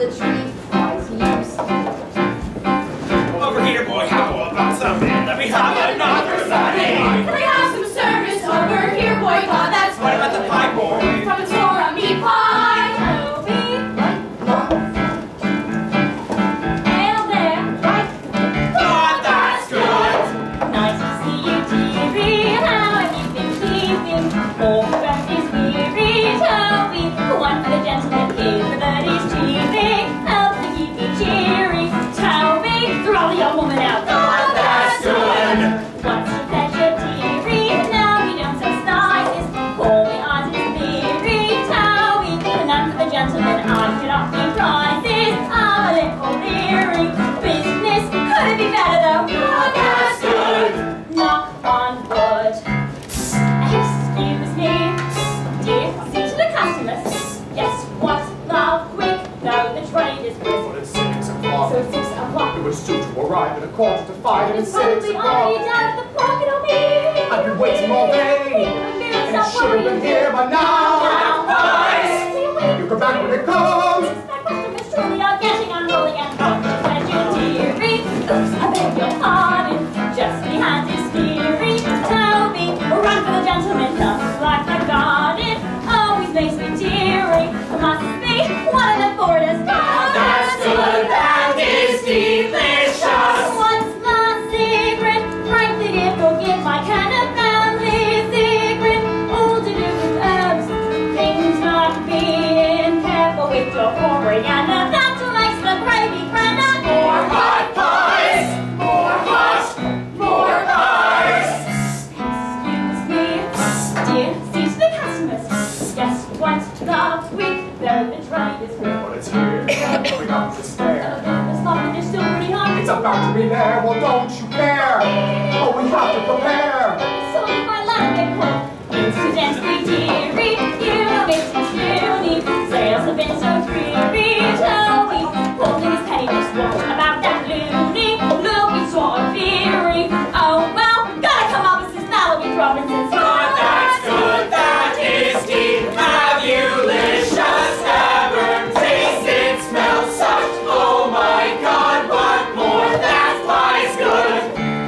the tree flies loose. Over here, boy, how about something? Let me have another Sunday. Can we have some service over here, boy? God, that's what about the pie, boy? From a store on meat pie. Hail there. God, that's good. Nice to see you, dearie. How have you been keeping? All the rest is weary, Toby. One for the gentleman here, the birdies cheering. Help to keep me cheery, Toby. Throw the young woman out. God, that's good. What's your pleasure, dearie? No, we don't sell spices. Call me Auntie Theory, Toby. But none for the gentleman, I cannot be prizes. I'm a little leery. Business couldn't be better though. God, that's good. Knock on wood. Excuse me, dear, see to the customers. Yes, what, love, quick, no, the trade is brisk. But it's 6 o'clock. So 6 o'clock. It was due to arrive at 4:45 and It's it's 6 probably already o'clock. down at the pocket on me. I've been waiting all day. And it should have been here by now. You come back when it comes. My customers truly are getting unruly and pleasure, dearie. Oops, I beg your pardon. Just behind this theory, Toby, run for the gentleman, comes like the garden. Always makes me teary. Must be one of the borders. That's good. That is delicious. What's my secret? Frankly, dear, forgive my kind of family secret. All to do with herbs. Things like being careful with your coriander. That's what makes the gravy grander. More hot pies. More hot. More pies. Excuse me, dear, see to the customers. Yes, once last week, though the trade is good. But it's here. Coming up to spare. There's nothing, you're still pretty hungry. It's about to be there. Well, don't you care? Oh, we have to prepare. So if my land get cold, incidentally, dearie, you know it's puny. Sales have been so dreary, Toby. Holding his pettiness, what about that loony? Looking sort of fiery. Oh, well, gotta come up with this Mallory Robinson's. God, that's good. That is deep. Have you licious ever tasted, smelled such? Oh my God, what more? That pie's good.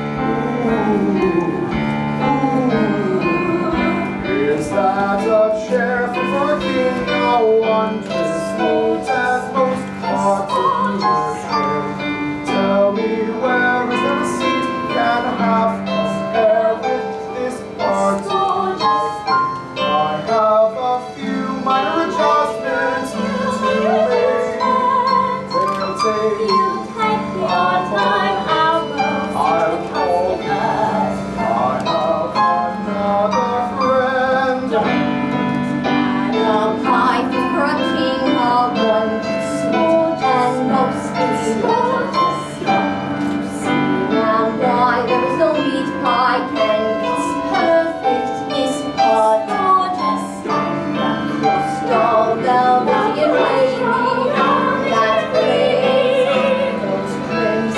Is that a chair for a king? I want to smooth as most parts of his hair. Tell me where is there a seat? Can I have a pair with this part? I have a few minor adjustments to make. They'll take Your time, I'll go. I'll call you. I have another friend. I'll pie for a king, I'll run smooth and most gorgeous. Now why there is no meat pie can it's perfect, this part gorgeous. That crust all velvety and wavy, that great, those crimson,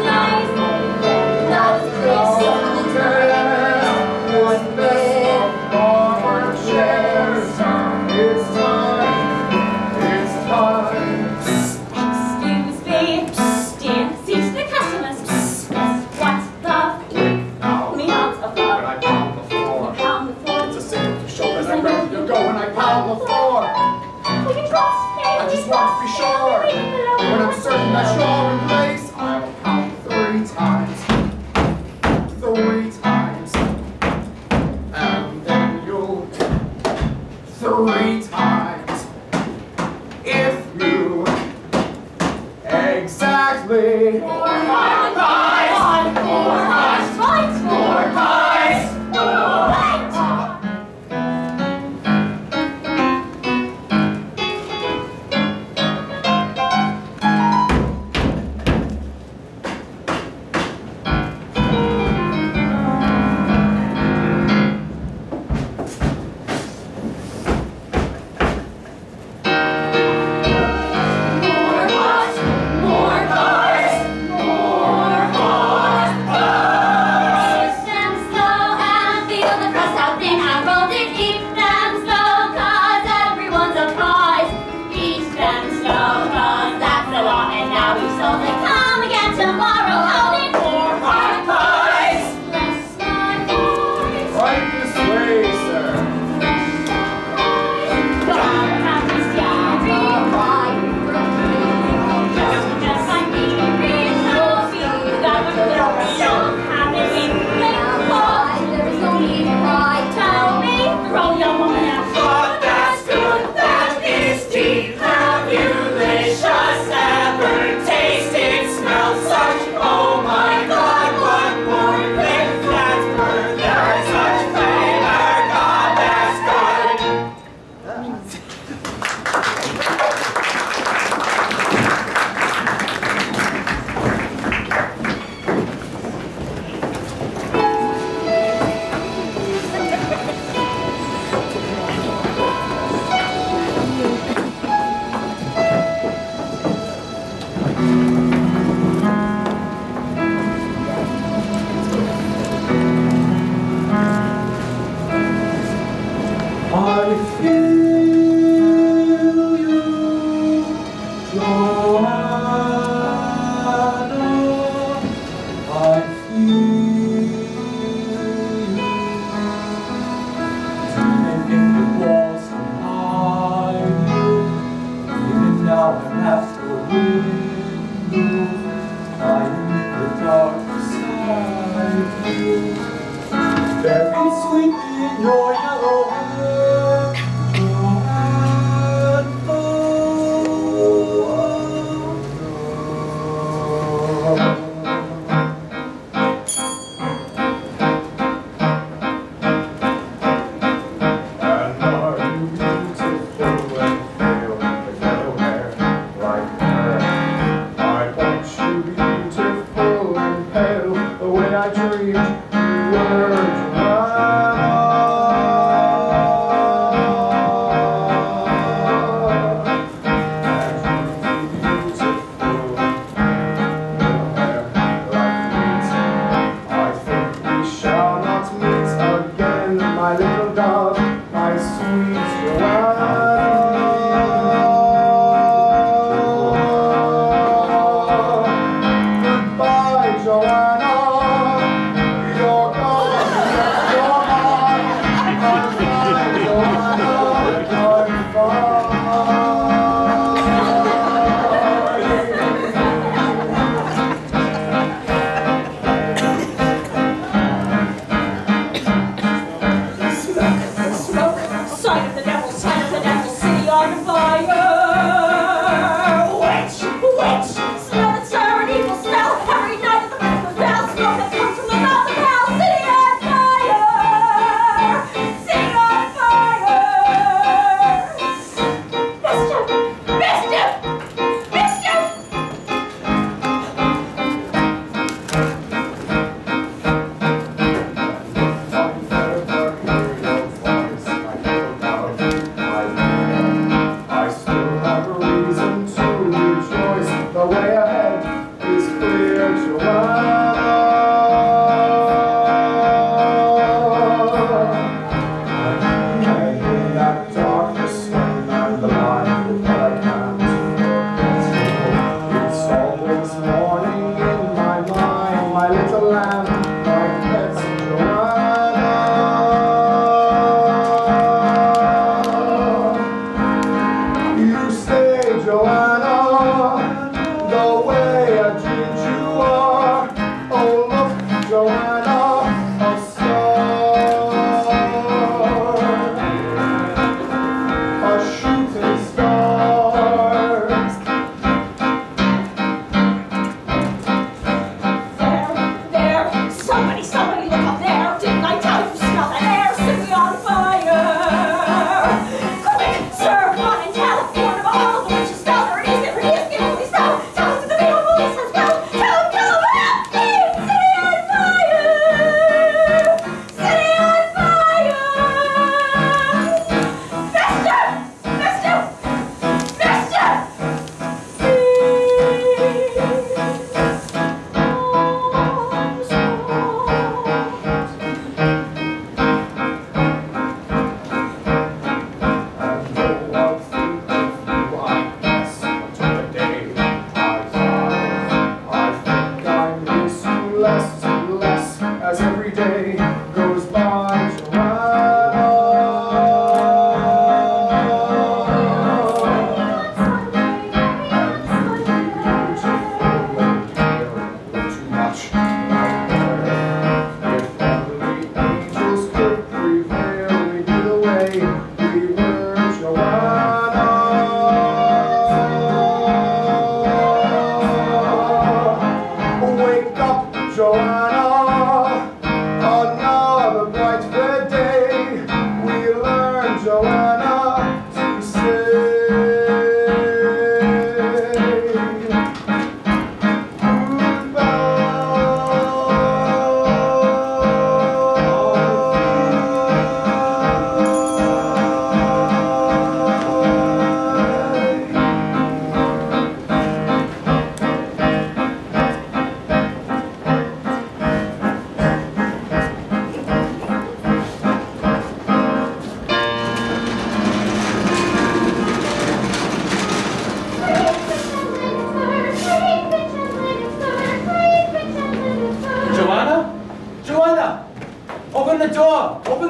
that crystal dress, one bed, Forward chairs. It's time. It's time. excuse me, dear, see to the customers. Yes, what's love? Me out of When love. I pound the floor, Pound the floor. it's a signal to show that I'm ready to go when I pound the floor. Will you trust me? I just want to be sure. When I'm certain that you're in place, I'll count 3 times. 3 times. And then you'll 3 times. If you exactly more hot pies, more hot, more pies, more hot. More hot, more pies, more Very sweetly in your yellow hair, Joanne, And are you beautiful and pale, with yellow hair like her? I want you beautiful and pale, the way I dreamed you were, Joanne.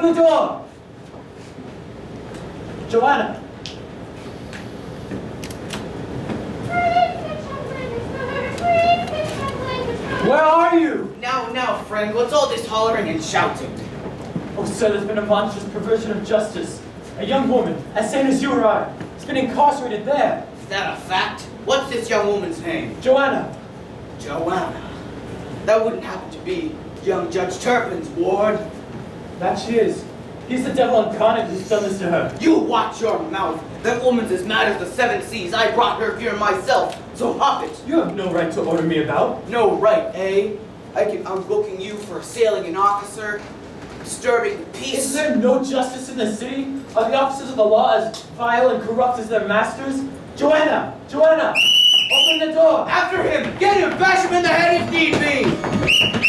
the door! Joanna! Where are you? Now, friend, what's all this hollering and shouting? Oh, sir, there's been a monstrous perversion of justice. A young woman, as sane as you or I, has been incarcerated there. Is that a fact? What's this young woman's name? Joanna. Joanna. That wouldn't happen to be young Judge Turpin's ward. That she is. He's the devil incarnate who's done this to her. You watch your mouth. That woman's as mad as the 7 seas. I brought her here myself, so hop it. You have no right to order me about. No right, eh? I'm booking you for assailing an officer, disturbing the peace. Is there no justice in the city? Are the officers of the law as vile and corrupt as their masters? Joanna! Joanna! Open the door! After him! Get him! Bash him in the head if need be!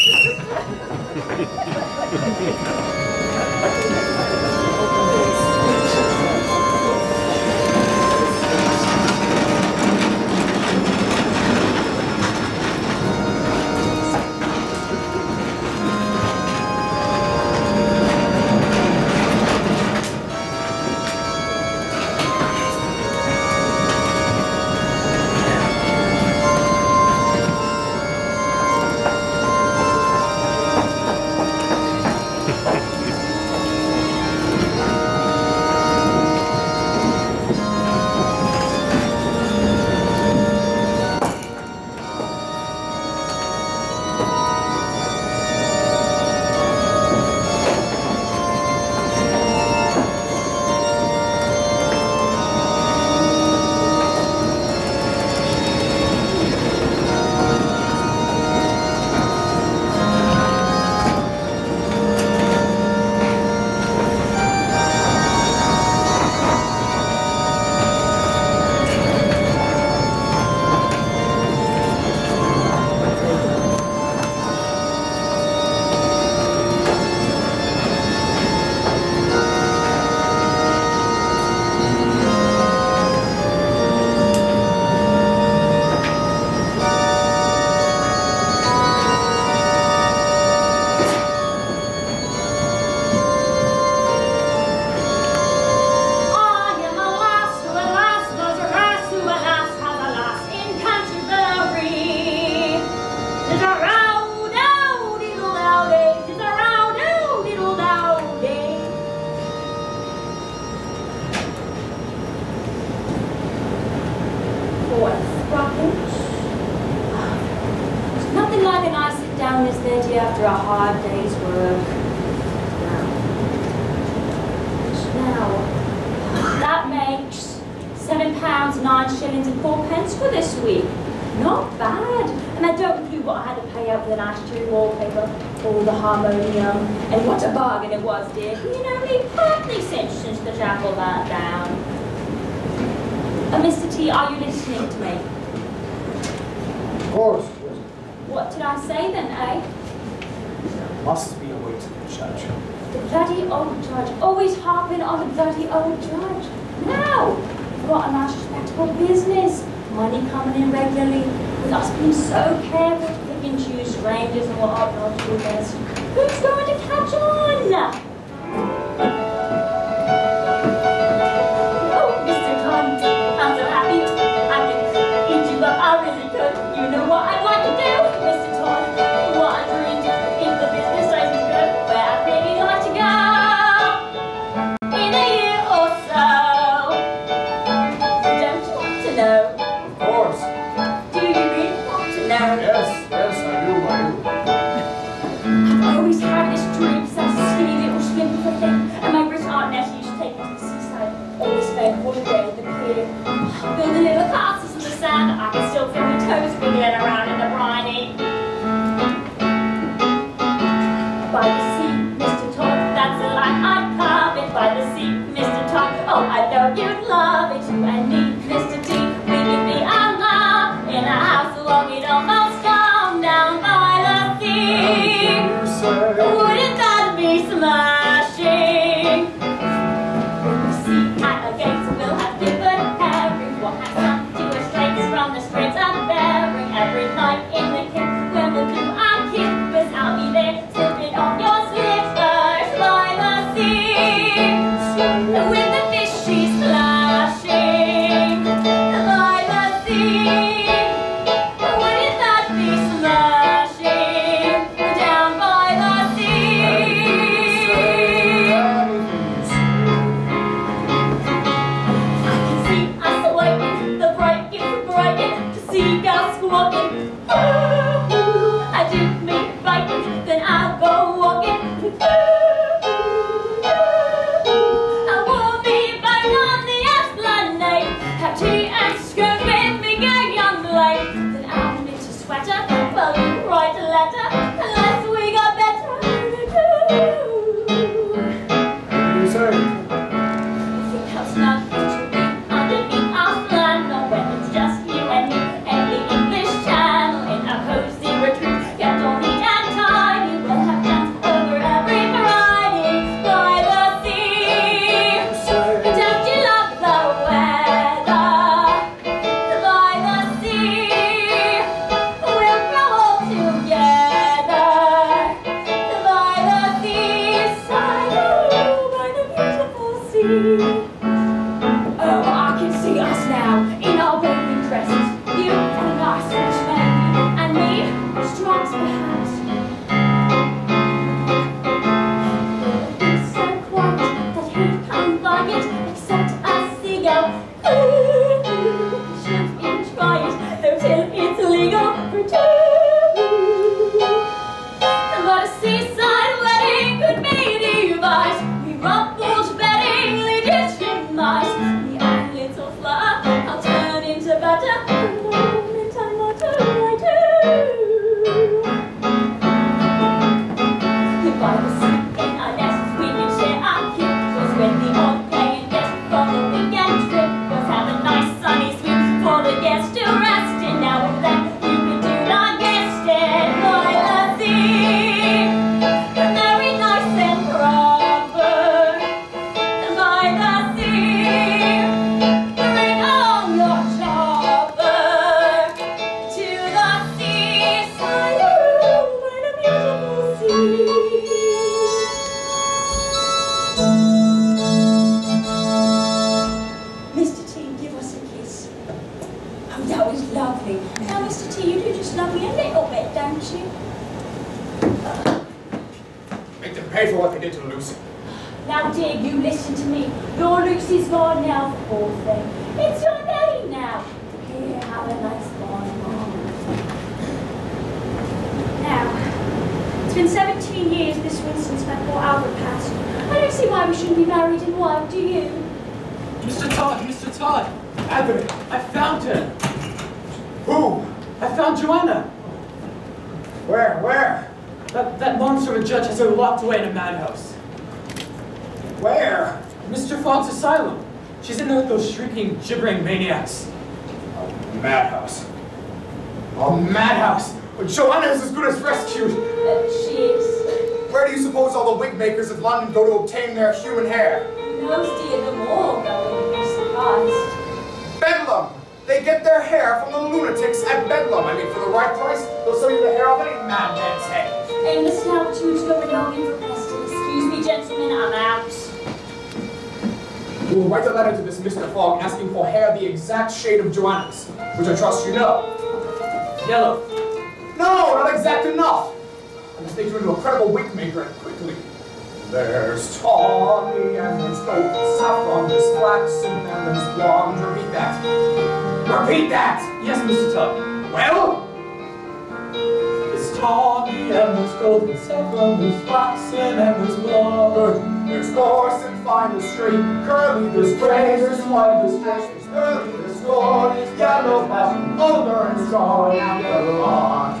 After a hard day's work. Now, that makes £7, 9 shillings and 4 pence for this week. Not bad. And I don't include what I had to pay out for the nice cherry wallpaper, all the harmonium, and what a bargain it was, dear. You know, me partly since the chapel burnt down. Mr. T, are you listening to me? Of course. What did I say then, eh? Must be a way to the judge. The bloody old judge, always harping on the bloody old judge. Now, what a nice respectable business. Money coming in regularly, with us being so careful to pick and choose strangers and what ought not to do best. Who's going to catch on? Oh, Mr. Todd, I'm so happy. I can eat you up, I really could. You know what I'd like to do, Mr. Todd? Wandering if the business is good, where I'd really like to go in a year or so. Don't you want to know? Of course. Do you really want to know? Yes, I do. I've always had this dream since a skinny little slimper thing, and my rich aunt Nettie used to take me to the seaside. Always spent holiday at the pier, building little castles in the sand. I can still feel my toes wiggling around in the briny. By the sea, Mr. Todd, that's the line I'd carve it. By the sea, Mr. Todd, oh, I know you'd love it. You and me, Mr. T, we could be alone in a house along it almost gone down by the sea. Wouldn't that be smashing? When we see at a gate, we'll have different herring. We'll have some to us straights from the straits of bearing. Every night in the kit, when we'll do our kippers, I'll be there slipping on your slippers by the sea. seagulls squawking. I dip me frightened, then I'll go walking. I will be back on the Esplanade, have tea and skirt with me gay young lady. Then I'll knit a sweater, well you write a letter, unless we got better to do. What do you say? Think that's not it to be underneath our flannel when it's just you and me and the English Channel in a cozy retreat. Kept on neat and tidy, we'll have dance over every variety by the sea. Don't you love the weather? By the sea, we'll grow old together. By the seaside, by the beautiful sea. Oh, I can see us now in our bathing dresses. You and a nice rich man, and me, stripes perhaps. It'll be so quiet that he'd come by it, except a seagull. Shouldn't even try it, though till it's legal for two. But a seaside wedding could be devised. We ruffled bedding, legitimized. The eyelids will flutter, I'll turn into butter. And the moment I'm not I do. By the sea in our nests we can share our kittles with the old playing guest for the weekend trip. Let's have a nice sunny sweep for the guests to rest in. Now and then you can do not guest it by the sea. Very nice and proper by the sea. Bring on your chopper to the seaside by the beautiful sea. Mr. T, give us a kiss. Oh, that was lovely. Now, Mr. T, you do just love me a little bit, don't you? Make them pay for what they did to Lucy. Now, dear, you listen to me. Your Lucy's gone now, poor thing. It's your day now. Here, have a nice one. Now, it's been 17 years this week since my poor Albert passed. I don't see why we shouldn't be married and wife, do you? Mr. Todd, Mr. Todd, Anthony! I found her. Who? I found Joanna. Where? That monster of a judge has her locked away in a madhouse. Where? Mr. Fogg's asylum. She's in there with those shrieking, gibbering maniacs. A madhouse. A madhouse! Well, Joanna is as good as rescued. She is. Where do you suppose all the wig makers of London go to obtain their human hair? Who knows, dear, the more going, be surprised. Bedlam! They get their hair from the lunatics at Bedlam. I mean, for the right price, they'll sell you the hair off any madman's head. Endless altitudes going on in Preston. Excuse me, gentlemen, I'm out. We will write a letter to this Mr. Fogg asking for hair the exact shade of Joanna's, which I trust you know. Yellow. No, not exact enough. I must make you into a credible wig maker and quickly. There's tawny and there's gold, saffron, there's flaxen and there's blonde. Repeat that. Repeat that! Yes, Mr. Todd. Well? There's tawny and there's golden saffron, there's flaxen and there's blonde. Good. There's coarse and fine, there's straight, curly, there's gray, there's white, there's fresh, there's early, there's gold, there's yellow, passion, older and strong, now go on.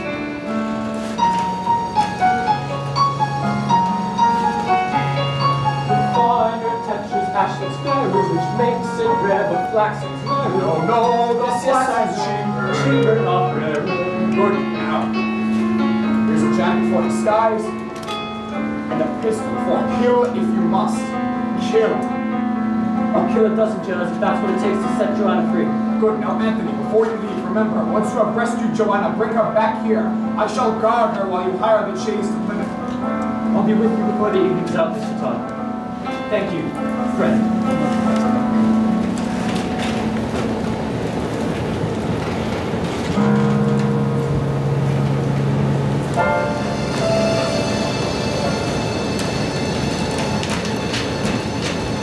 Finer textures, ash that's fairer, which makes it rare, but flaxen's rarer. No, the Yes, flaxen's I know. cheaper. Cheaper, not rarer. Good. Now, here's a jacket for disguise, and a pistol for kill if you must. Kill. I'll kill a dozen jailers if that's what it takes to set Joanna free. Good. Now, Anthony, before you leave, remember, once you have rescued Joanna, bring her back here. I shall guard her while you hire the chaise to Plymouth. I'll be with you before the evening's out, Mr. Todd. Thank you, friend.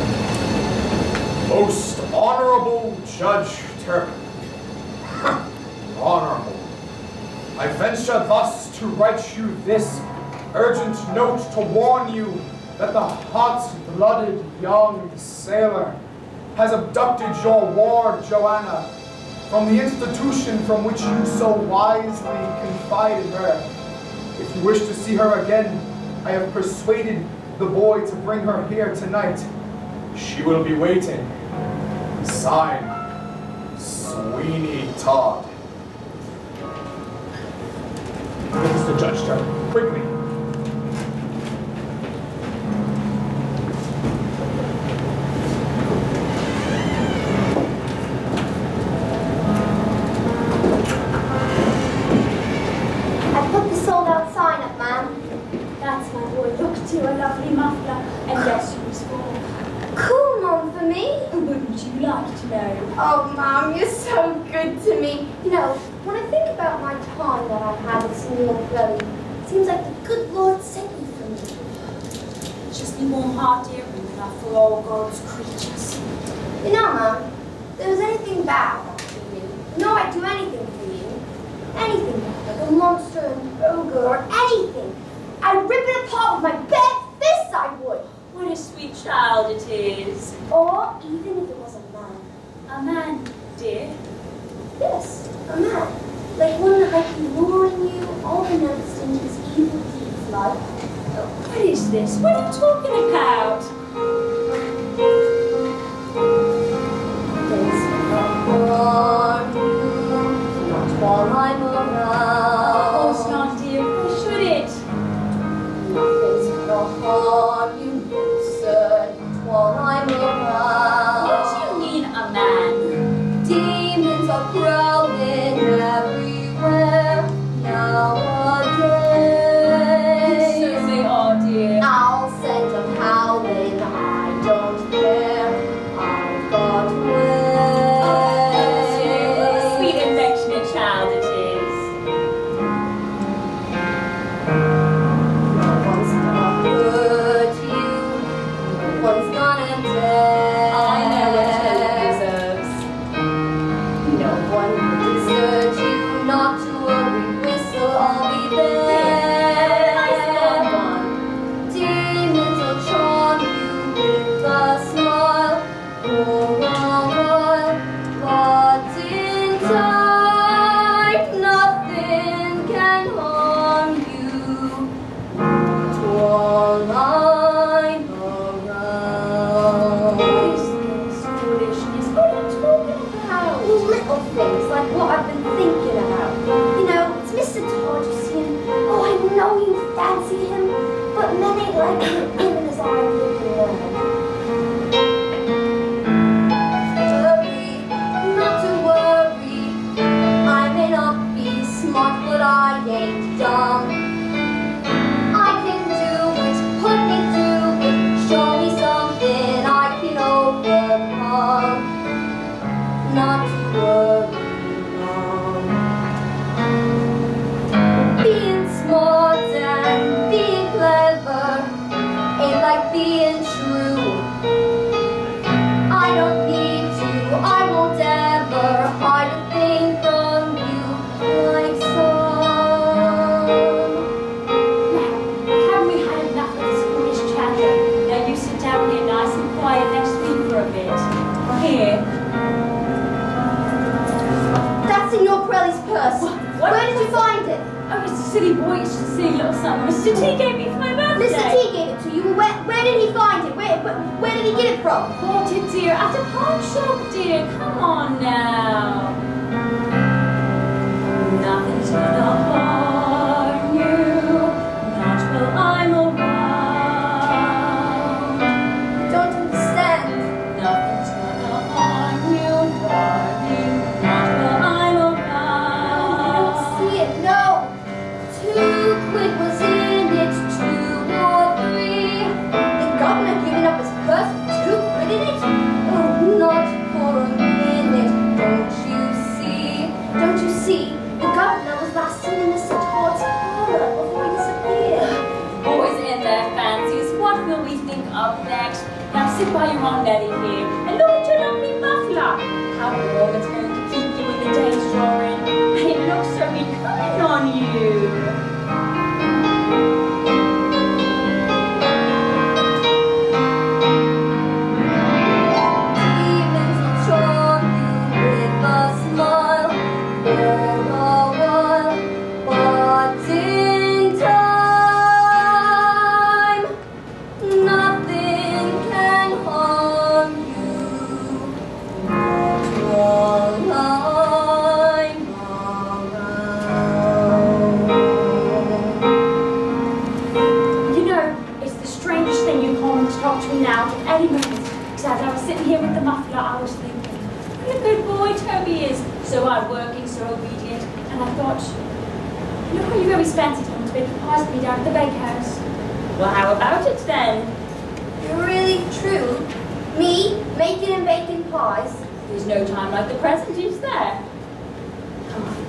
Most Honorable Judge Turpin. I venture thus to write you this urgent note to warn you that the hot-blooded young sailor has abducted your ward, Joanna, from the institution from which you so wisely confided her. If you wish to see her again, I have persuaded the boy to bring her here tonight. She will be waiting. Signed, Sweeney Todd. This is the judge, sir. Quickly. I put the sold-out sign up, ma'am. That's my boy. Look to a lovely muffler. And guess who's for? Cool, Mom, for me. Wouldn't you like to know? Oh, Mom, you're so good to me. You know, when I think about my time that I had at Sweeney Todd, it seems like the good Lord sent you for me. Just be warm-hearted and enough for all God's creatures. You know, Mom, if there was anything bad for you, no, I'd do anything for you. Anything, like a monster, an ogre, or anything. I'd rip it apart with my bare fists, I would. What a sweet child it is. Or even if it was a man. A man, dear. Yes, a man. Like one that might be luring you unannounced into his evil deeds like. What is this? What are you talking about? Things not harm you, not while I'm around. Of course not, dear. Why should it? Nothing's gonna harm you, no sir, not while I'm around. What do you mean, a man? Demons are growling everywhere nowadays. So they are, dear. I'll send them howling, I don't care. I've got ways. What a sweet, affectionate child it is. No one's gonna hurt you, no one's gonna dare. I know what Tilly deserves. No one will desert you, not to worry, whistle, I'll be there. Demons will charm you with a smile for a while, but in time, nothing can harm you, not while I'm around. What is this foolishness? What are you talking about? Little things like what I've been thinking about. You know, it's Mr. Todd, you see him. Oh, I know you fancy him, but men ain't like him even as I live in world. Not to worry, I may not be smart, but I ain't dumb. I can do it, put me through it, show me something I can overcome. Not to worry, Mom. Being smart and being clever ain't like being true. I don't need to, I won't ever hide a thing from you like some. Now, haven't we had enough of this foolish chatter? Now you sit down here nice and quiet next to me for a bit. Here. That's in your Pirelli's purse. What? Where did you find it? Oh, it's a silly boy. It's just a silly little something. Mr. T gave me for my birthday. Mr. T gave it to you. Where did he find it? Where did he get it from? Bought it, dear, at a pawn shop, dear. Come on now. Nothing's gonna harm you, not while I'm around. Don't understand. Nothing's gonna harm you, darling, not while I'm I around. don't see it. No. 2 quid was in it. 2 or 3. The governor giving up his purse with 2 quid in it? Oh, not for a minute. Don't you see? Don't you see? The governor was last seen in Mr. Todd's parlor before he disappeared. Boys and their fancies, what will we think of next? Now sit by your own Nelly here, and look at your lovely muffler. How warm it's going to keep you when the day's drawing. And it looks so becoming on you. And I thought, you know how you always fancied him to bake pies for me down at the bakehouse? Well, how about it then? You're really true? Me, making and baking pies? There's no time like the present, is there? Come on.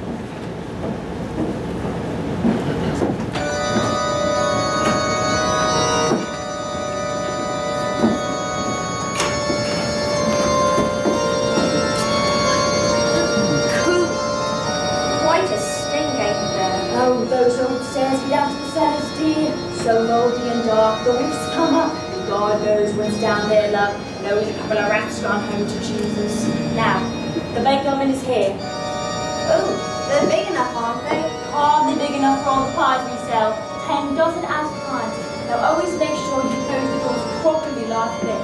Cool. Quite a stinking there. Oh, those old stairs lead down to the cellars, dear. So mouldy and dark, the whiffs come up. God knows what's down there, love. Knows a couple of rats gone home to Jesus. Now, the bake oven is here. Oh, they're big enough, aren't they? Hardly big enough for all the pies we sell. 10 dozen at a time. Now always make sure you close the doors properly like this.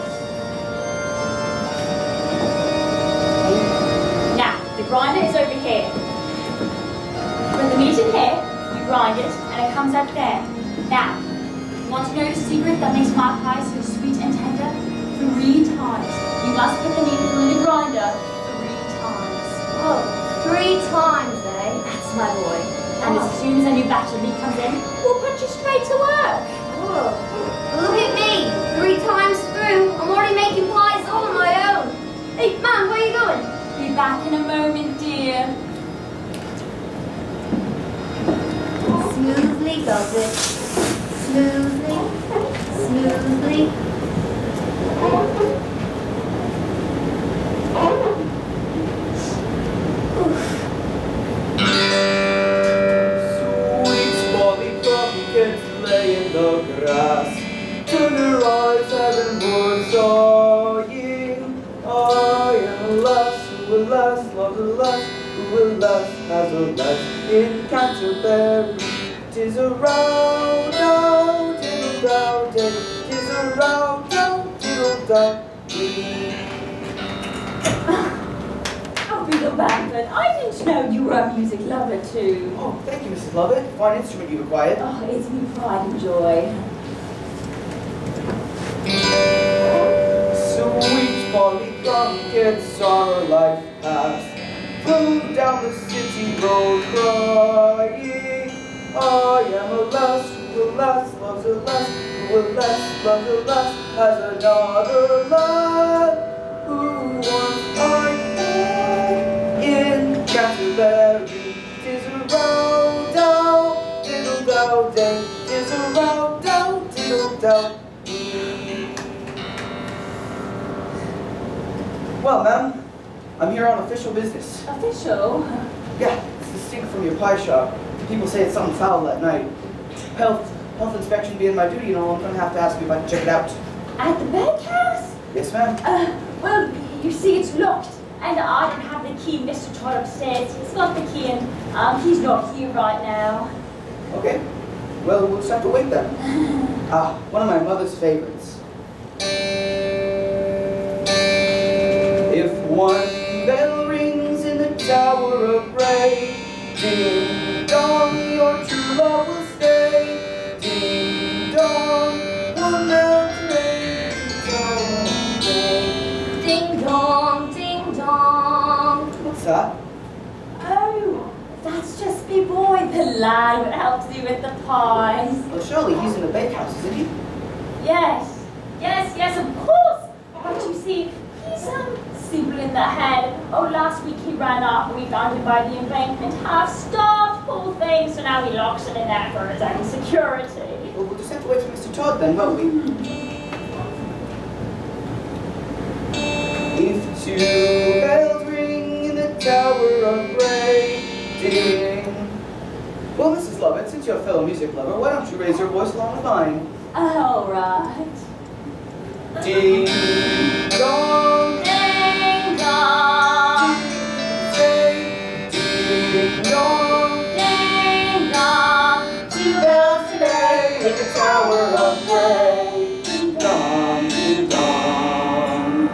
Now, the grinder is over here. Put the meat in here, you grind it, and it comes out there. Now, want to know the secret that makes my pie so sweet and tender? 3 times. You must put the meat through the grinder 3 times. Oh, 3 times, eh? That's my boy. And as soon as a new batch of meat comes in, we'll put you straight to work. Oh, look at me. 3 times through. I'm already making pies all on my own. Hey, Mum, where are you going? Be back in a moment, dear. Smoothly does it. Smoothly, smoothly. Sweet Molly pumpkins lay in the grass. Turn your eyes heavenward, sighing. I am a lass who will last, loves a lass who will last, has a lass in Canterbury. 'Tis a row, dow, diddle dow, diddle. 'Tis a row, dow, diddle dow, dee. Oh, Beetle Bamford, I didn't know you were a music lover too. Oh, thank you, Mrs. Lovett. Fine instrument you acquired. Oh, it's me pride and joy. Sweet Molly pumpkins are life past. Flew down the city road crying, I am a lass who will last, loves a lass who will last, loves a lass, has another lad who once I knew in Canterbury. 'Tis a row dow, diddle dow day. 'Tis a row dow, diddle dow dee. Well, ma'am, I'm here on official business. Official? Yeah, it's the stink from your pie shop. People say it's something foul at night. Health inspection being my duty and all, I'm gonna have to ask you if I can check it out. At the bakehouse? Yes, ma'am. Well, you see, it's locked. And I don't have the key. Mr. Todd upstairs. He's got the key and he's not here right now. Okay. Well, we'll just have to wait then. One of my mother's favorites. If one bell rings in the Tower of Bray, ding dong, your true love will stay. Ding dong, one bell today. Ding dong, ding dong. What's that? Oh, that's just me boy, the lad who helps you with the pies. Well, surely he's in the bakehouse, isn't he? Yes, of course. But you see, he's simple in the head. Oh, last week he ran off and we found him by the embankment, half-starved, poor thing. So now he locks it in there for his own security. Well, we'll just have to wait for Mr. Todd then, won't we? If 2 bells ring in the Tower of Bray, ding. Well, Mrs. Lovett, since you're a fellow music lover, why don't you raise your voice along with mine? All right. Ding dong, Ding dong, ding dong, ding dong. 2 bells today in the Tower of Bray, ding dong, ding dong.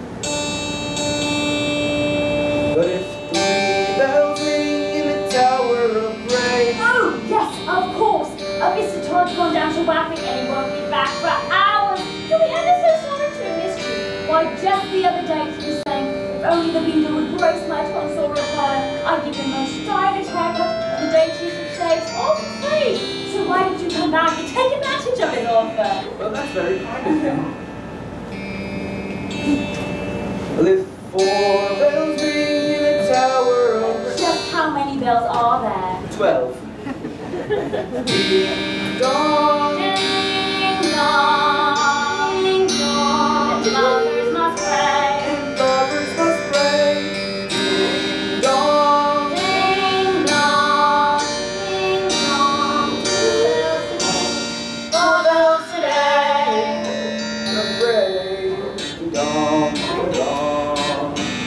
But if 3 bells ring in the Tower of Bray, Oh, yes, of course. Mr. Todd's gone down to Wapping and he won't be back for hours. You'll be ever so sorry to have missed you. Why, just the other day he was saying, if only the beadle would brace my tonsorial collar, I'd give him the most stylish haircut very kind of him. If 4 bells ring in the tower of... Just how many bells are there? 12. Dawn. Ding dong, ding dong. The mothers must pray. Lovers must pray. Ding dong. Ding dong, ding dong. 4 bells today. Ding dong, ding dong.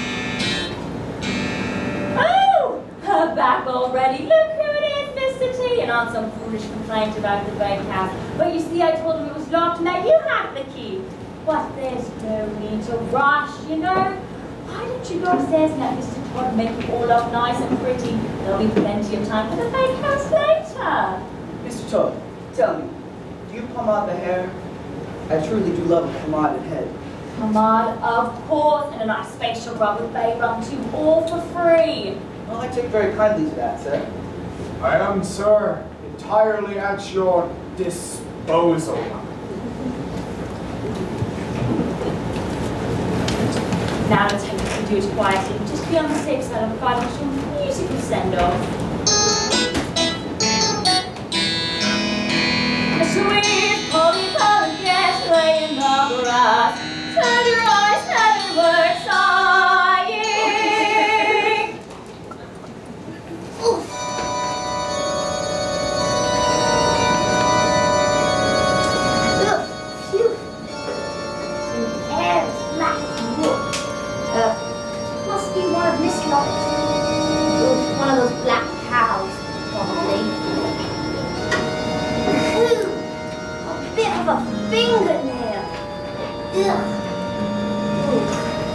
Oh, her back already. Look who it is, Mr. T. And on some foolish complaint about the bakehouse. But you see, I told him it was locked and that you have the key. But there's no need to rush, you know. Why don't you go upstairs and let Mr. Todd make it all up nice and pretty? There'll be plenty of time for the bakehouse later. Mr. Todd, tell me, do you pomade the hair? I truly do love a pomaded head. Pomade, of course, and a nice facial rub with bay rum too, all for free. Well, I take very kindly to that, sir. I am, sir, entirely at your disposal. Now let's hope we can do it quietly. Just be on the safe side of providing some musical send-off. A sweet polycolored guest lay in the grass. Turn your eyes heavenward, sighing. Oof. Look, phew. The air is black and wood. Must be one of Miss Lott's. One of those black cows, probably. Phew. A bit of a fingernail. Ugh. Oof.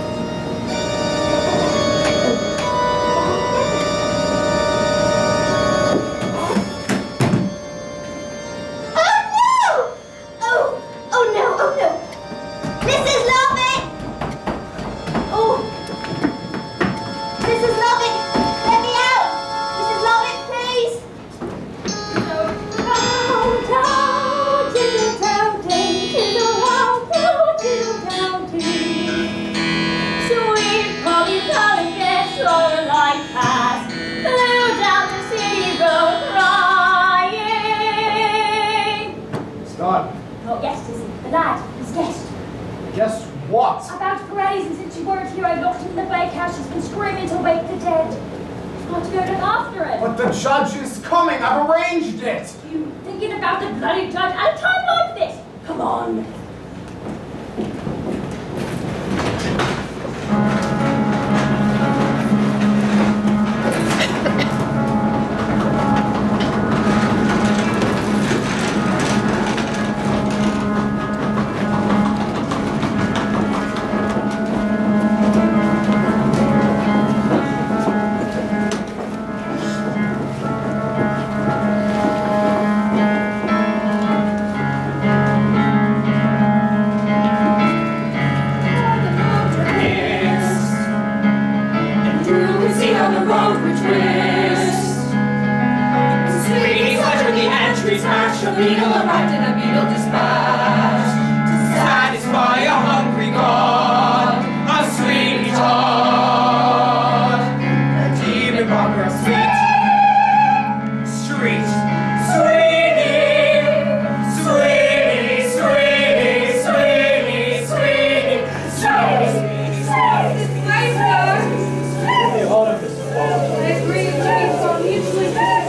Guess what? About Paredes, and since you weren't here, I locked him in the bakehouse. She's been screaming to wake the dead. I've got to go look after him. But the judge is coming. I've arranged it. You thinking about the bloody judge at a time like this? Come on. A beetle arrived in a beetle dispatch to satisfy a hungry god, a Sweeney Todd, a demon monger of street. Sweeney, Sweeney, Sweeney, Sweeney, Sweeney, Sweeney, Sweeney. Hold on, Mr. Paul. I agree with James on mutually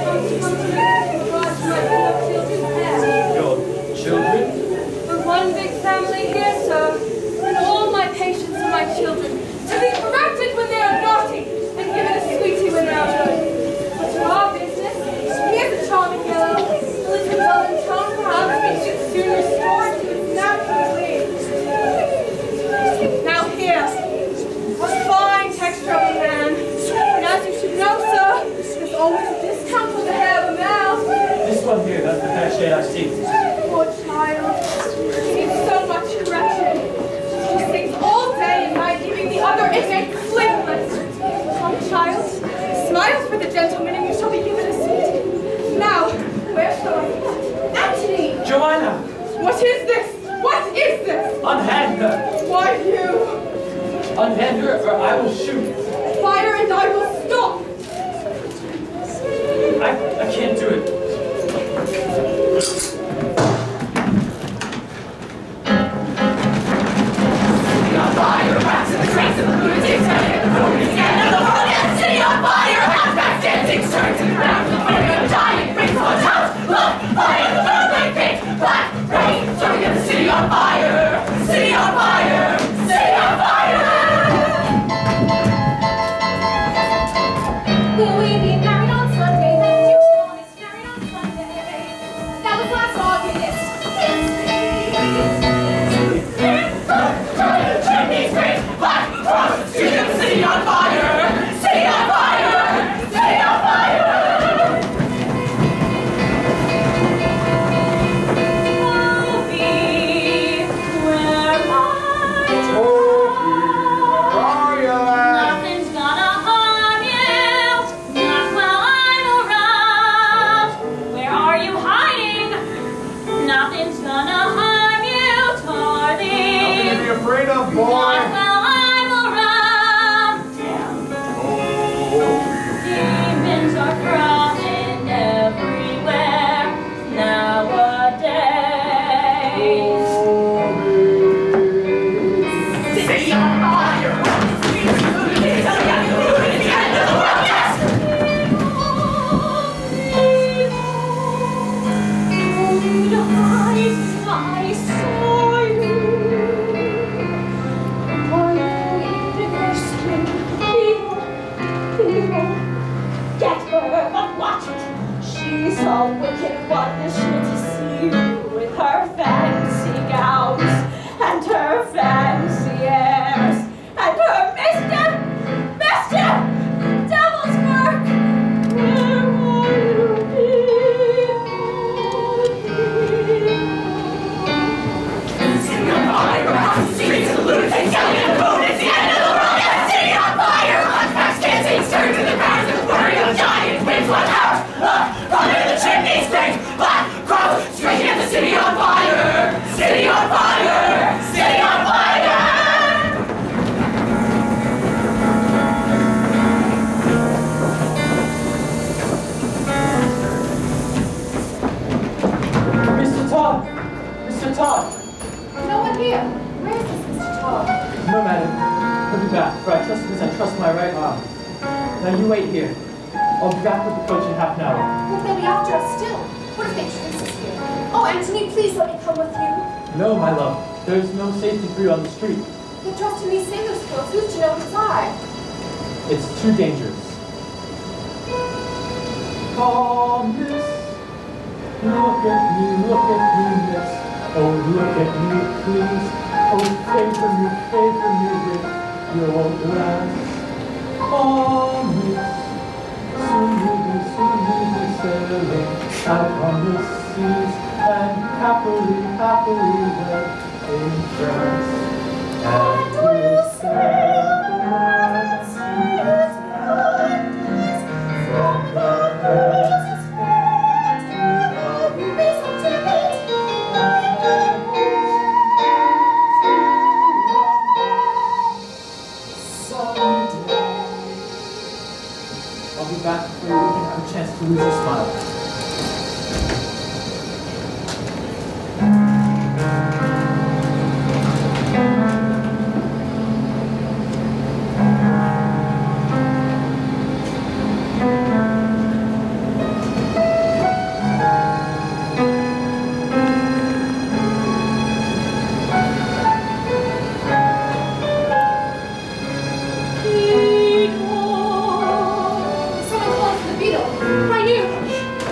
Children? We're one big family here, sir, and all my patients are my children, to be corrected when they are naughty, and given a sweetie when they are good. But to our business, here's a charming yellow, lives in dull and tone, perhaps we should soon restore it to its natural leaf. Now here, a fine texture of a man, and as you should know, sir, there's always a discount for the hair of a male. This one here, that's the best shade I've seen. Poor child. She needs so much correction. She sings all day and night, leaving the other inmates sleepless. Come, child, smile for the gentleman and you shall be given a seat. Now, where shall I put? Antony! Joanna! What is this? What is this? Unhand her! Why you? Unhand her or I will shoot. Fire and I will stop! I can't do it. City on fire, rats in the trains and the lunatics, and the lunatics, and the world, yes, city on fire! Half-back dancing, turns in the ground, the fire, dying, brings on house, look, fire, the moon, like pink, black, rain, turning the city on fire! City on fire! City on fire! Will we be married on Sunday? Let's do one. It's married on Sunday. That was last August. Chimneys, great, black, cross, shoot the city on fire! City on fire! City on fire! Toby, where are you? nothing's gonna harm you, not while I'm around. Where are you hiding? Nothing's gonna harm you, Toby. Nothing to be afraid of, Not boy. while I'm around. Demons are crawling everywhere nowadays. City on fire! Lunatics, and the lunatics, and the world, yes! I saw you. Get her, but watch it. She's a wicked one, is she to see you with her fancy gowns and her fancy airs and her mischief, devil's work. Where are you City on fire! Across the streets and the lunatics, yelling at the moon, it's the end of the world, yes! City on fire! Hunchbacks dancing, turns in the crowds, and worry of giant winds, one house! Running the chimneys, great, black, crows, striking at the city on fire! City on fire! City on fire! Mr. Todd! Mr. Todd! No one here. Where is this Mr. Todd? No, madam. He'll be back, for I trust him as I trust my right arm. Now you wait here. I'll be back with the coach in half an hour. Look, they'll be after us still. What if they trace us here? Oh, Anthony, please let me come with you. No, my love. There's no safety for you on the street. You're dressed in these sailor's clothes. Who's to know his eye? It's too dangerous. Oh, miss. Look at me, miss. Oh, look at me, please. Oh, favor me with your glance. Oh, miss. Soon we'll be sailing out on the seas and happily wed in France. And we'll sail the wide seas from the hills to the breeze of Tibet and the someday. I'll be back before you even have a chance to lose your smile. Someone called for the beetle. I knew.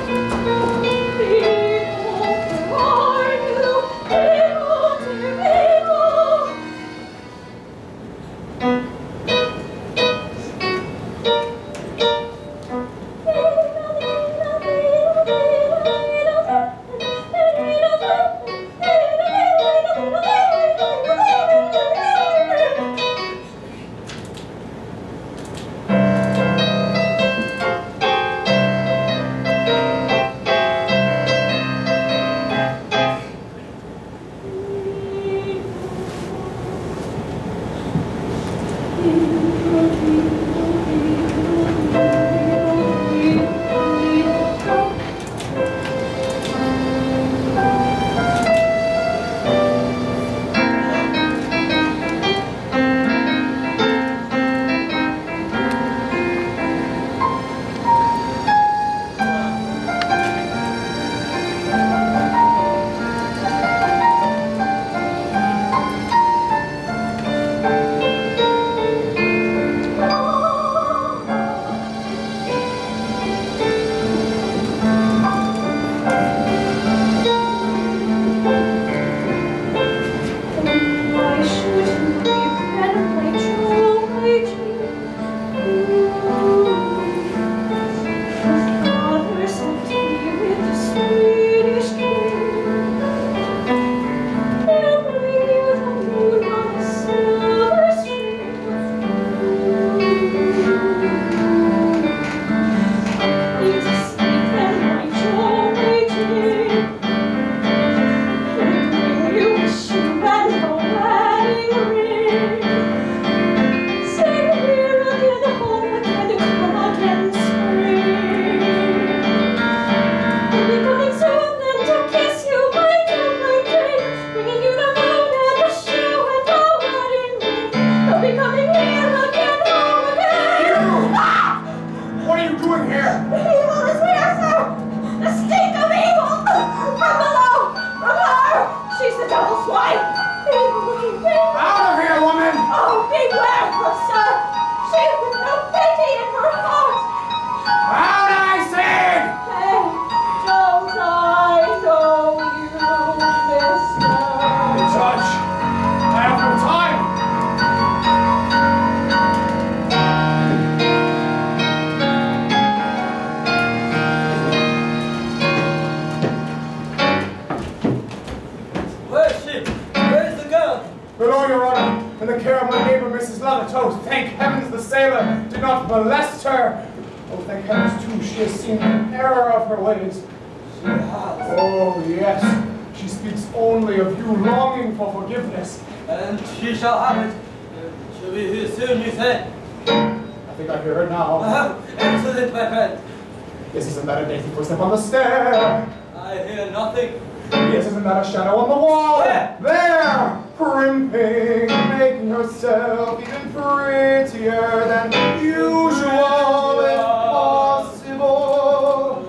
another toast. Thank heavens the sailor did not molest her. Oh, thank heavens, too, she has seen the error of her ways. She has. Oh, yes. She speaks only of you longing for forgiveness. And she shall have it. She'll be here soon, you say? I think I hear her now. Oh, excellent, my friend. Yes, isn't that a dainty footstep on the stair? I hear nothing. Yes, isn't that a shadow on the wall? Where? There! Primping, making herself even prettier than usual, if possible.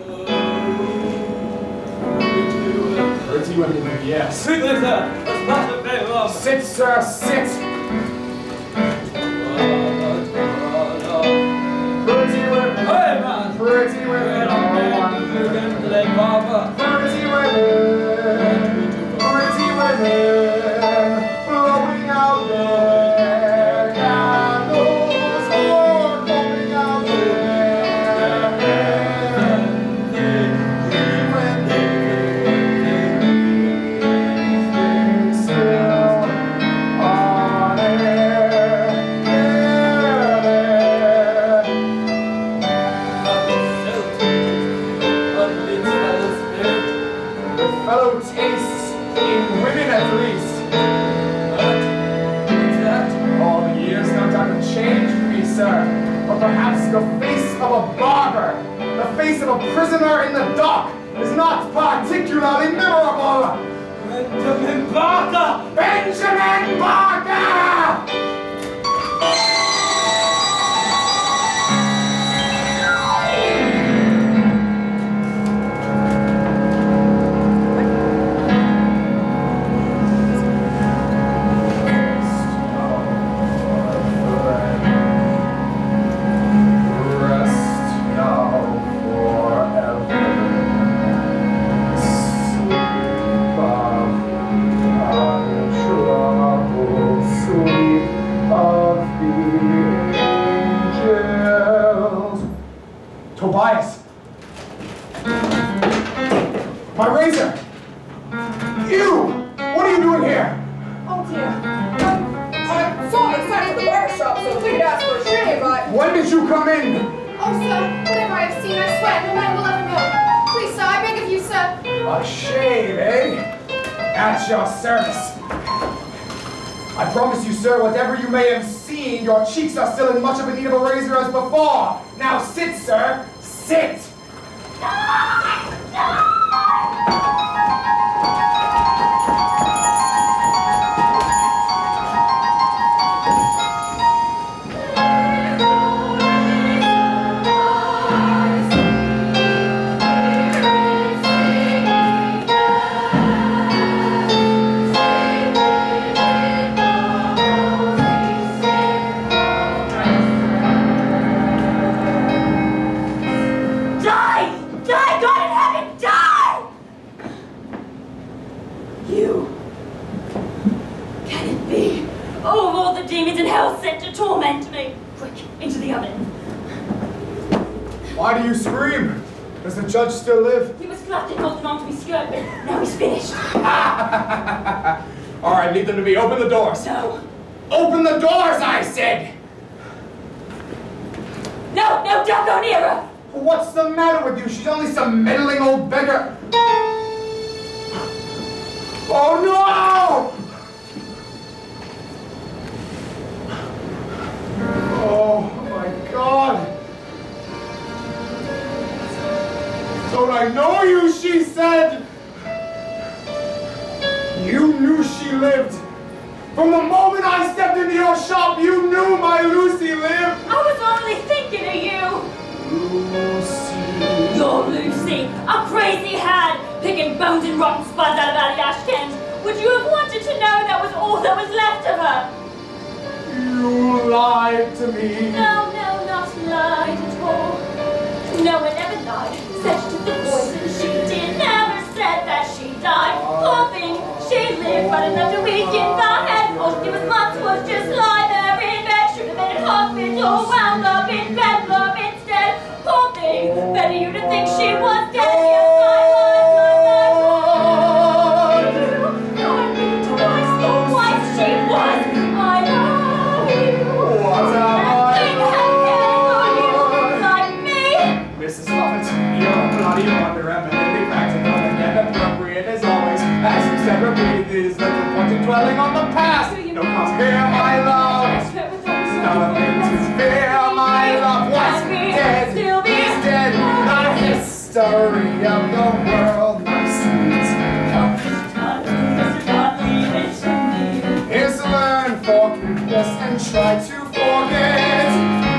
Pretty women, yes. Quickly, sir. That's not a very long. Sit, sir, sit. Pretty women. Hey, man. Pretty women are wonderful. Pretty women. Pretty women. Blowing out their candles or going out their hair. Even they still on air. Fellow tastes in women at least. All the years no doubt have changed me, sir. But perhaps the face of a barber, the face of a prisoner in the dock, is not particularly memorable. Benjamin Barker! Benjamin Barker! Tobias! My razor! You! What are you doing here? Oh dear. I saw him inside the barber shop, so I figured ask for a shave, but... When did you come in? Oh, sir, whatever I have seen, I swear, no man will ever know. Please, sir, I beg of you, sir. A shave, eh? At your service. I promise you, sir, whatever you may have seen, your cheeks are still in much of a need of a razor as before. Now sit, sir. Sit! Why do you scream? Does the judge still live? He was clapped and holding on to his skirt, but now he's finished. All right, leave them to me. Open the doors. No. Open the doors, I said! No, no, don't go near her! What's the matter with you? She's only some meddling old beggar. Oh, no! Oh, my God. Don't I know you, she said. You knew she lived. From the moment I stepped into your shop, you knew my Lucy lived. I was only thinking of you. Lucy. Your Lucy, a crazy hag, picking bones and rotten spuds out of Alley Ashkins. Would you have wanted to know that was all that was left of her? You lied to me. No, no, not lied at all. No one ever lied. Said she took the poison. She did. Never said that she died. Poor thing, she lived but enough to weaken the head. All she did was months was just lie there in bed. Should have been in hospital, wound up in bedlam instead. Poor thing, better you to think she was dead. Yes, I love you. Twice the wife she was. I love you. you wonder, eminently practical and appropriate as always. As you said, repeatedly, is little point in dwelling on the past. No cause fear, my love. Nothing to fear, my love. What's dead is dead. The history of the world, my sweet. Is learn forgiveness and try to forget.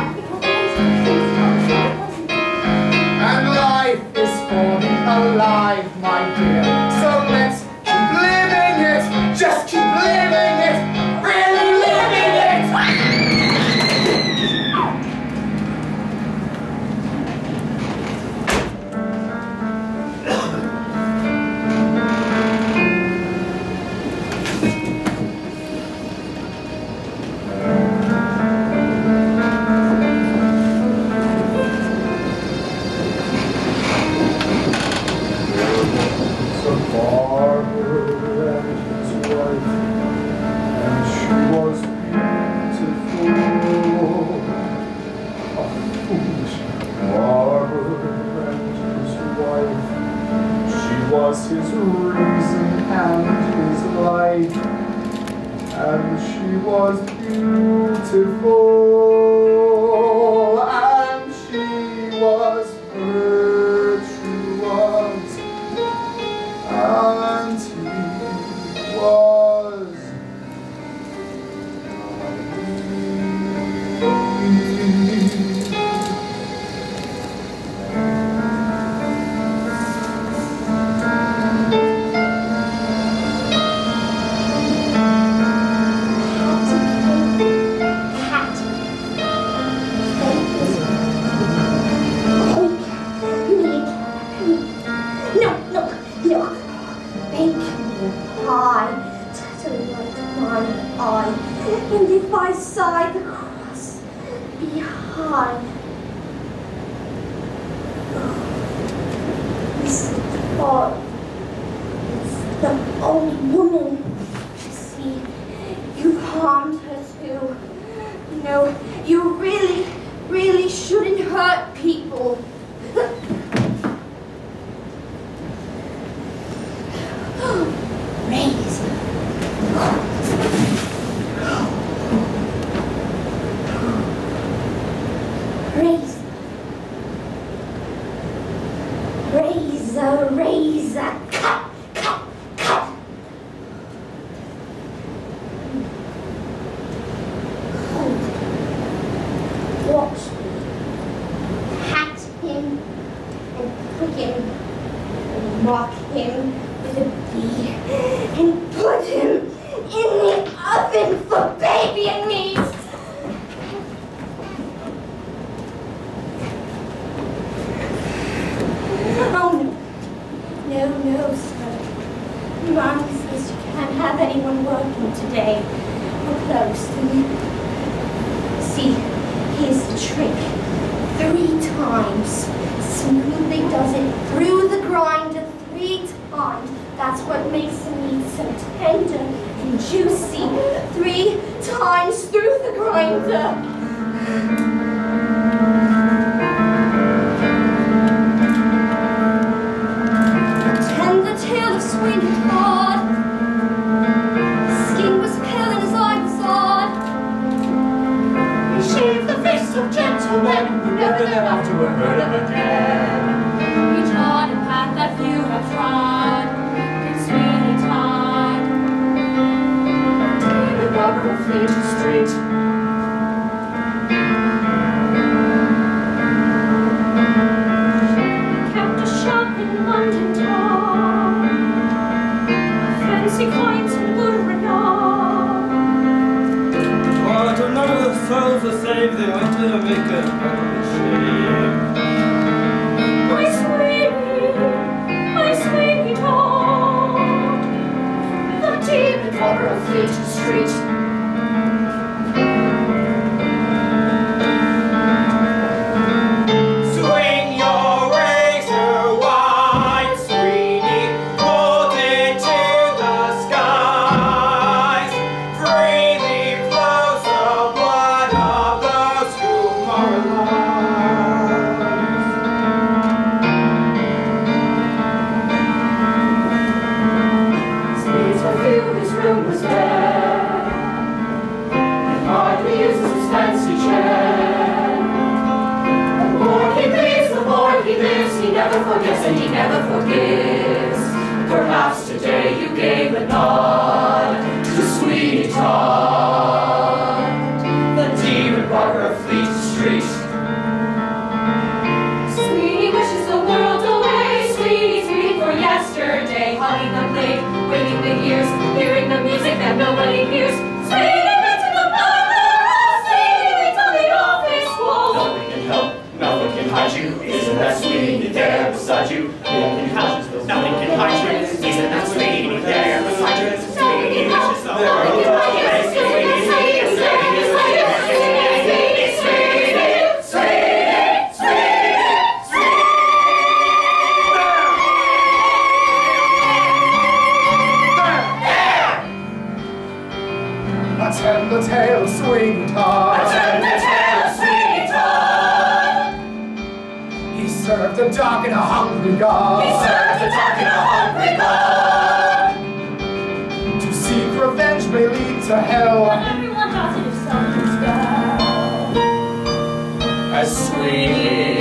And life is for the alive, my dear. So let's keep living it. Just keep living it. Really living it. Was his reason and his life, and she was beautiful, and she was virtuous, and he was and if I sigh the cross behind, Mr. Todd, it's the old woman. See, you've harmed her too. You know, you really shouldn't hurt people. Razor, cut, cut, cut. Watch me. Hat him and prick him and mark him with a bee and put him in the oven for baby and me. Oh no. No, sir. Mom says you can't have anyone working today. We're closed. See, here's the trick. 3 times. Smoothly does it through the grinder 3 times. That's what makes the meat so tender and juicy. 3 times through the grinder. Sweeney Todd. His skin was pale and his eye was odd. He shaved the face of gentlemen who never thereafter were heard of again. He trod a path that few have trod. Did Sweeney Todd. David Barber of Fleet Street. Kept a shop in London town. Fancy coins and good renown. But another souls were saved, they went to the maker of shame. My Sweeney Todd, the demon robber of Fleet Street. Freely flows the blood of those who are alive. never forgets and he never forgives. Perhaps today you gave a nod to Sweeney Todd, the demon barber of Fleet Street. Sweeney wishes the world away. Sweeney's waiting for yesterday, hugging the blade, waiting the years, hearing the music that nobody hears. Sweeney waits in the parlor, Sweeney waits on the office wall. Nothing can help, nothing can hide you. Isn't that Sweeney there beside you? Nothing can hide you. Nothing can hide you. Isn't that Sweeney there beside you? Sweeney wishes the world away. Sweeney, Sweeney, Sweeney, Sweeney, Sweeney, Sweeney, Sweeney, Sweeney. Attend the tale of Sweeney Todd. Attend the tale of Sweeney Todd. He served a dog and a hungry god. He served a dog and a hungry god. To seek revenge may lead to hell. But everyone does it if something's well. As Sweeney